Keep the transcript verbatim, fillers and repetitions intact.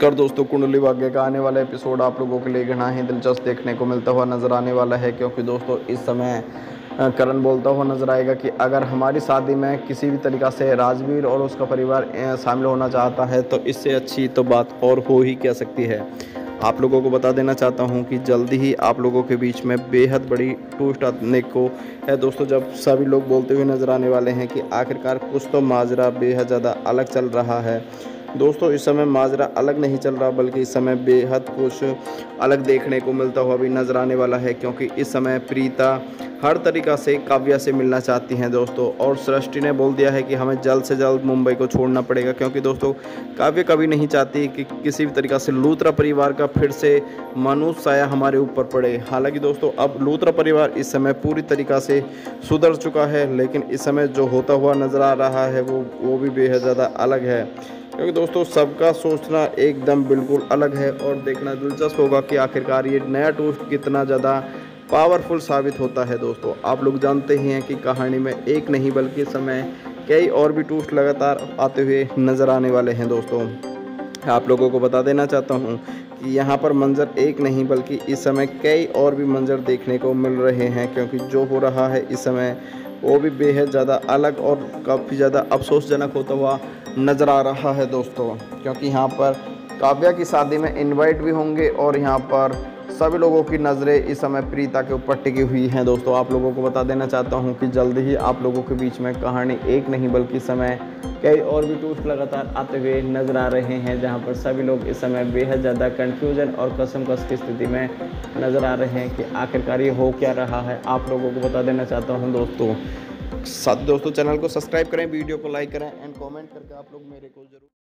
नमस्कार दोस्तों, कुंडली भाग्य का आने वाला एपिसोड आप लोगों के लिए घना ही दिलचस्प देखने को मिलता हुआ नज़र आने वाला है। क्योंकि दोस्तों इस समय अ, करण बोलता हुआ नज़र आएगा कि अगर हमारी शादी में किसी भी तरीक़ा से राजवीर और उसका परिवार अ, शामिल होना चाहता है तो इससे अच्छी तो बात और हो ही क्या सकती है। आप लोगों को बता देना चाहता हूं कि जल्दी ही आप लोगों के बीच में बेहद बड़ी ट्विस्ट आने को है दोस्तों, जब सभी लोग बोलते हुए नज़र आने वाले हैं कि आखिरकार कुछ तो माजरा बेहद ज़्यादा अलग चल रहा है। दोस्तों इस समय माजरा अलग नहीं चल रहा, बल्कि इस समय बेहद कुछ अलग देखने को मिलता हुआ भी नज़र आने वाला है। क्योंकि इस समय प्रीता हर तरीक़ा से काव्या से मिलना चाहती हैं दोस्तों, और सृष्टि ने बोल दिया है कि हमें जल्द से जल्द मुंबई को छोड़ना पड़ेगा। क्योंकि दोस्तों काव्या कभी नहीं चाहती कि किसी भी तरीक़ा से लूथरा परिवार का फिर से मानूस साया हमारे ऊपर पड़े। हालांकि दोस्तों अब लूथरा परिवार इस समय पूरी तरीक़ा से सुधर चुका है, लेकिन इस समय जो होता हुआ नज़र आ रहा है वो वो भी बेहद ज़्यादा अलग है। क्योंकि दोस्तों सबका सोचना एकदम बिल्कुल अलग है, और देखना दिलचस्प होगा कि आखिरकार ये नया ट्विस्ट कितना ज़्यादा पावरफुल साबित होता है। दोस्तों आप लोग जानते ही हैं कि कहानी में एक नहीं बल्कि इस समय कई और भी ट्विस्ट लगातार आते हुए नज़र आने वाले हैं। दोस्तों आप लोगों को बता देना चाहता हूँ कि यहाँ पर मंजर एक नहीं बल्कि इस समय कई और भी मंजर देखने को मिल रहे हैं। क्योंकि जो हो रहा है इस समय वो भी बेहद ज़्यादा अलग और काफ़ी ज़्यादा अफसोसजनक होता हुआ नज़र आ रहा है दोस्तों। क्योंकि यहाँ पर काव्या की शादी में इनवाइट भी होंगे, और यहाँ पर सभी लोगों की नज़रें इस समय प्रीता के ऊपर टिकी हुई हैं। दोस्तों आप लोगों को बता देना चाहता हूँ कि जल्द ही आप लोगों के बीच में कहानी एक नहीं बल्कि इस समय कई और भी ट्विस्ट लगातार आते हुए नज़र आ रहे हैं, जहाँ पर सभी लोग इस समय बेहद ज़्यादा कन्फ्यूजन और कसमकस की स्थिति में नज़र आ रहे हैं कि आखिरकार ये हो क्या रहा है। आप लोगों को बता देना चाहता हूँ दोस्तों, साथ दोस्तों चैनल को सब्सक्राइब करें, वीडियो को लाइक करें एंड कमेंट करके आप लोग मेरे को जरूर